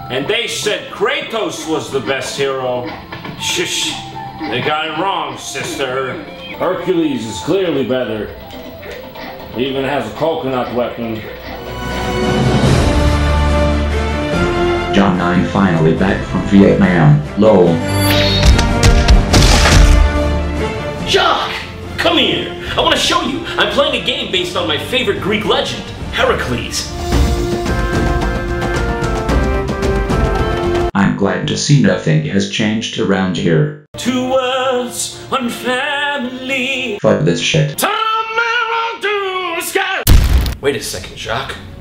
And they said Kratos was the best hero. Shush, they got it wrong, sister. Hercules is clearly better. He even has a coconut weapon. John 9 finally back from Vietnam, lol. Jacques! Come here! I want to show you! I'm playing a game based on my favorite Greek legend, Hercules. I'm glad to see nothing has changed around here. 2 worlds, 1 family. Fuck this shit. Wait a second, Jacques.